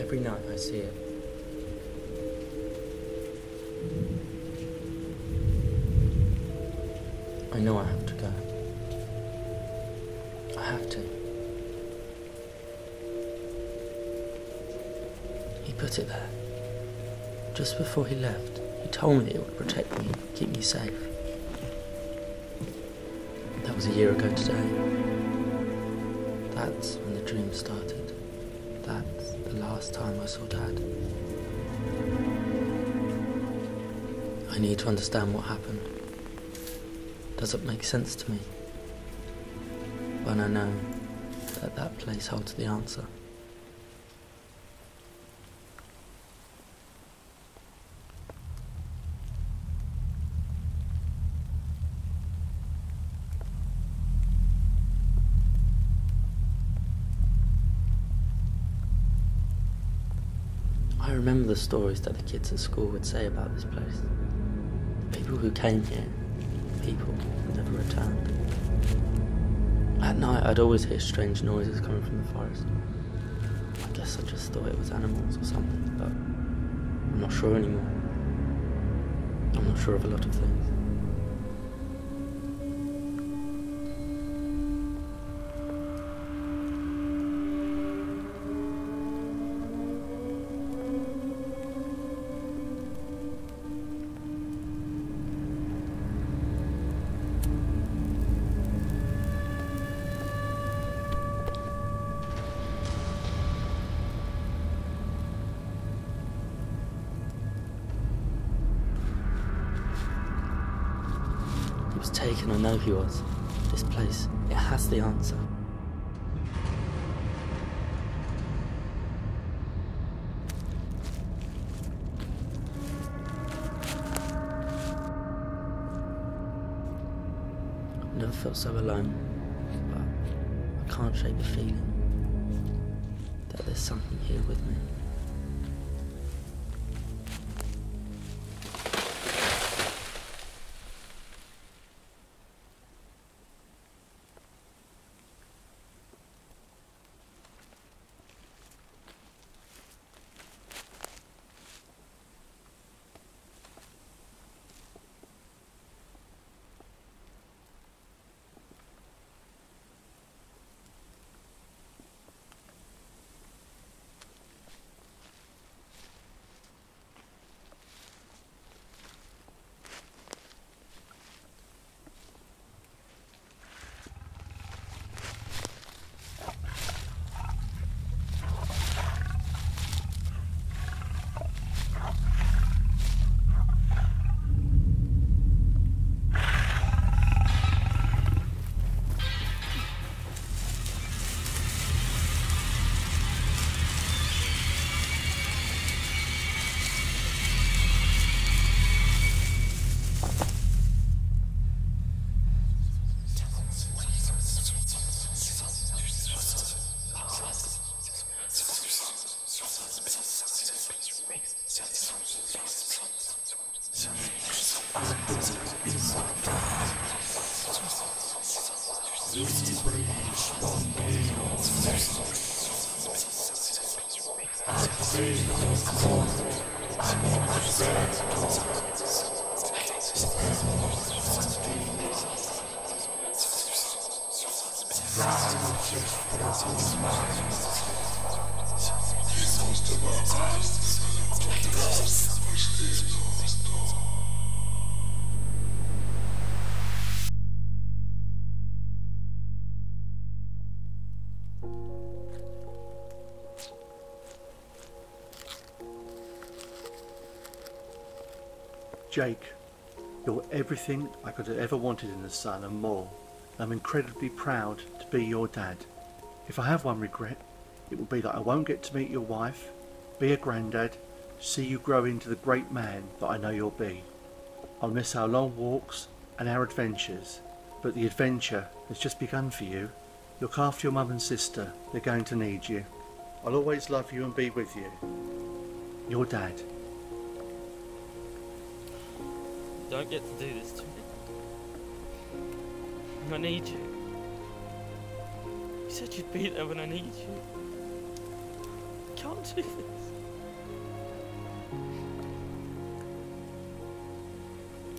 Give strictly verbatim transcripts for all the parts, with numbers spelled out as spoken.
Every night I see it. I know I have to go. I have to. He put it there. Just before he left, he told me it would protect me, keep me safe. That was a year ago today. That's when the dream started. That's the last time I saw Dad. I need to understand what happened. Does it make sense to me? But I know that that place holds the answer. I remember the stories that the kids at school would say about this place. The people who came here, people who never returned. At night I'd always hear strange noises coming from the forest. I guess I just thought it was animals or something, but I'm not sure anymore. I'm not sure of a lot of things. He was taken, I know he was. This place, it has the answer. I've never felt so alone, but I can't shake the feeling that there's something here with me. Jake, you're everything I could have ever wanted in a son and more. I'm incredibly proud to be your dad. If I have one regret, it will be that I won't get to meet your wife, be a granddad, see you grow into the great man that I know you'll be. I'll miss our long walks and our adventures, but the adventure has just begun for you. Look after your mum and sister, they're going to need you. I'll always love you and be with you. Your dad. Don't get to do this to me. I need you. You said you'd be there when I need you. I can't do this.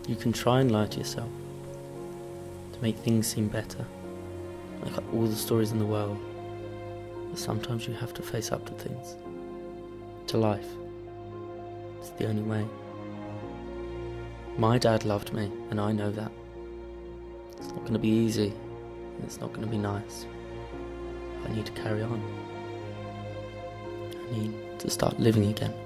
You can try and lie to yourself to make things seem better, like all the stories in the world, but sometimes you have to face up to things, to life. It's the only way. My dad loved me, and I know that. It's not going to be easy, and it's not going to be nice. I need to carry on. I need to start living again.